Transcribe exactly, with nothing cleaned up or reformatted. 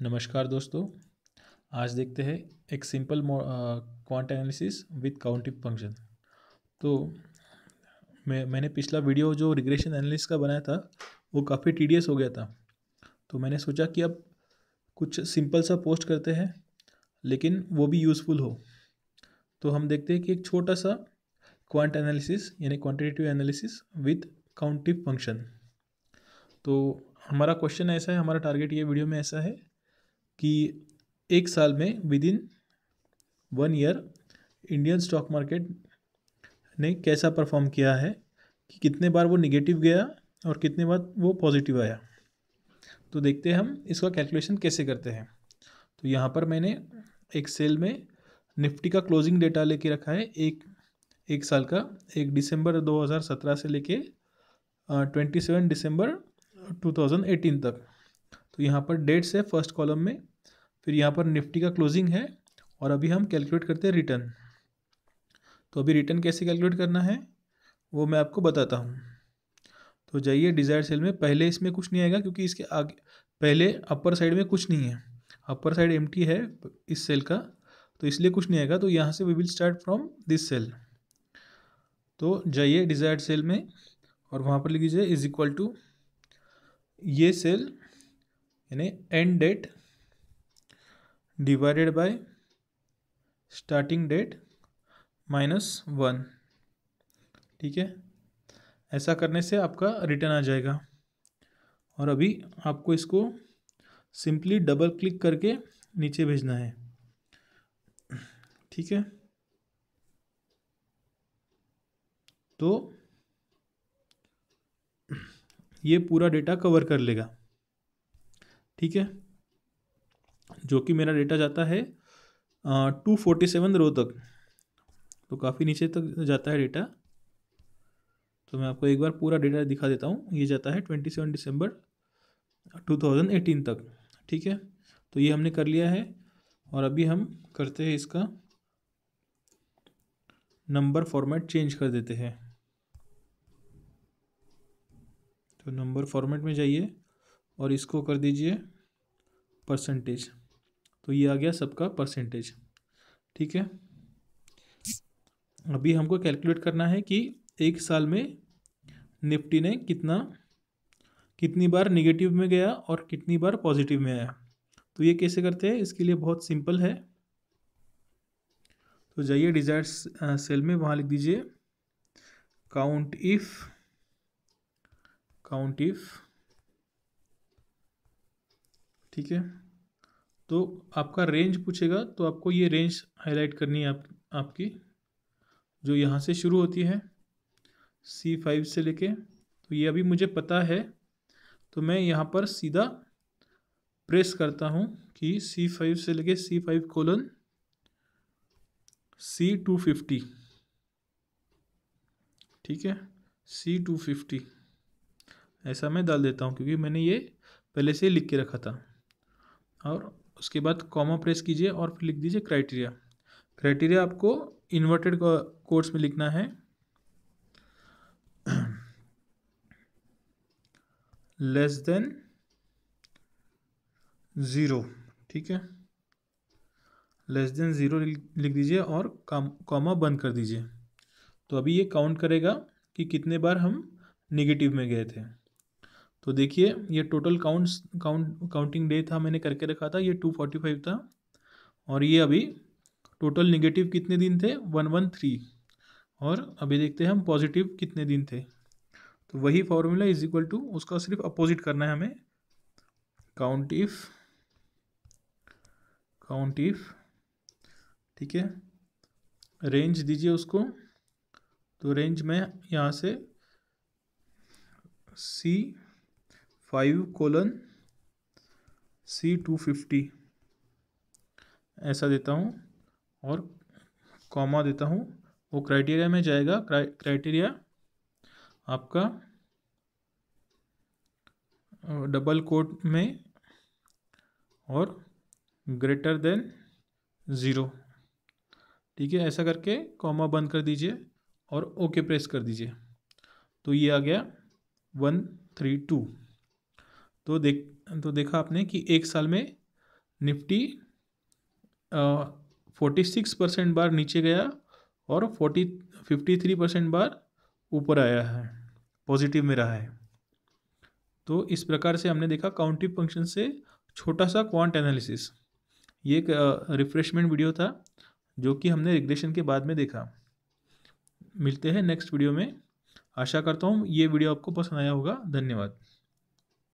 नमस्कार दोस्तों, आज देखते हैं एक simple quant analysis with counting function. तो मैं मैंने पिछला वीडियो जो रिग्रेशन एनालिसिस का बनाया था वो काफ़ी टीडियस हो गया था, तो मैंने सोचा कि अब कुछ सिंपल सा पोस्ट करते हैं लेकिन वो भी यूज़फुल हो। तो हम देखते हैं कि एक छोटा सा क्वांट एनालिसिस यानी quantitative analysis with counting function. तो हमारा क्वेश्चन ऐसा है, हमारा टारगेट ये वीडियो में ऐसा है कि एक साल में within one year Indian stock market ने कैसा परफॉर्म किया है, कि कितने बार वो निगेटिव गया और कितने बार वो पॉजिटिव आया। तो देखते हैं हम इसका कैलकुलेशन कैसे करते हैं। तो यहाँ पर मैंने एक सेल में निफ्टी का क्लोजिंग डेटा लेके रखा है एक एक साल का, एक दिसंबर दो हज़ार सत्रह से लेके twenty seven December two thousand eighteen तक। तो यहाँ पर डेट्स है फर्स्ट कॉलम में, फिर यहाँ पर निफ्टी का क्लोजिंग है और अभी हम कैलकुलेट करते हैं रिटर्न। तो अभी रिटर्न कैसे कैलकुलेट करना है वो मैं आपको बताता हूँ। तो जाइए डिज़ायर सेल में, पहले इसमें कुछ नहीं आएगा क्योंकि इसके आगे पहले अपर साइड में कुछ नहीं है, अपर साइड एम्प्टी है इस सेल का, तो इसलिए कुछ नहीं आएगा। तो यहाँ से we will start from this cell. तो जाइए डिज़ायर्ड सेल में और वहाँ पर लिख लीजिए इज इक्वल टू ये सेल यानी end date divided by starting date minus one. ठीक है, ऐसा करने से आपका रिटर्न आ जाएगा। और अभी आपको इसको सिंपली डबल क्लिक करके नीचे भेजना है। ठीक है, तो ये पूरा डेटा कवर कर लेगा। ठीक है, जो कि मेरा डेटा जाता है टू फोर्टी सेवन रो तक, तो काफ़ी नीचे तक जाता है डेटा। तो मैं आपको एक बार पूरा डेटा दिखा देता हूँ। ये जाता है twenty seven December two thousand eighteen तक। ठीक है, तो ये हमने कर लिया है और अभी हम करते हैं इसका नंबर फॉर्मेट चेंज कर देते हैं। तो नंबर फॉर्मेट में जाइए और इसको कर दीजिए परसेंटेज। तो ये आ गया सबका परसेंटेज। ठीक है, अभी हमको कैलकुलेट करना है कि एक साल में निफ्टी ने कितना कितनी बार निगेटिव में गया और कितनी बार पॉजिटिव में आया। तो ये कैसे करते हैं, इसके लिए बहुत सिंपल है। तो जाइए डिजायर्ड सेल में, वहाँ लिख दीजिए काउंट इफ काउंट इफ ठीक है, तो आपका रेंज पूछेगा तो आपको ये रेंज हाईलाइट करनी है आप, आपकी जो यहाँ से शुरू होती है सी फाइव से लेके। तो ये अभी मुझे पता है, तो मैं यहाँ पर सीधा प्रेस करता हूँ कि सी फाइव से लेके C five colon C two fifty. ठीक है, सी टू फिफ्टी ऐसा मैं डाल देता हूँ क्योंकि मैंने ये पहले से लिख के रखा था। और उसके बाद कॉमा प्रेस कीजिए और फिर लिख दीजिए क्राइटेरिया। क्राइटेरिया आपको इन्वर्टेड कोट्स में लिखना है, लेस देन ज़ीरो। ठीक है, लेस देन ज़ीरो लिख दीजिए और कॉमा बंद कर दीजिए। तो अभी ये काउंट करेगा कि कितने बार हम नेगेटिव में गए थे। तो देखिए ये total counts count counting day था, मैंने करके रखा था, ये टू फोर्टी फाइव था। और ये अभी टोटल नेगेटिव कितने दिन थे, वन वन थ्री। और अभी देखते हैं हम पॉजिटिव कितने दिन थे। तो वही फॉर्मूला इज इक्वल टू, उसका सिर्फ अपोजिट करना है हमें, काउंट इफ काउंट इफ ठीक है, रेंज दीजिए उसको। तो रेंज में यहाँ से C five colon C two fifty ऐसा देता हूँ और कॉमा देता हूँ। वो क्राइटेरिया में जाएगा, क्राइटेरिया आपका डबल कोट में और ग्रेटर देन ज़ीरो। ठीक है, ऐसा करके कॉमा बंद कर दीजिए और ओके प्रेस कर दीजिए। तो ये आ गया वन थ्री टू। तो देख तो देखा आपने कि एक साल में निफ्टी फोर्टी सिक्स परसेंट बार नीचे गया और फोर्टी फिफ्टी थ्री परसेंट बार ऊपर आया है, पॉजिटिव में रहा है। तो इस प्रकार से हमने देखा काउंटिव फंक्शन से छोटा सा क्वांट एनालिसिस। ये एक रिफ्रेशमेंट वीडियो था जो कि हमने रिग्रेशन के बाद में देखा। मिलते हैं नेक्स्ट वीडियो में। आशा करता हूँ ये वीडियो आपको पसंद आया होगा। धन्यवाद।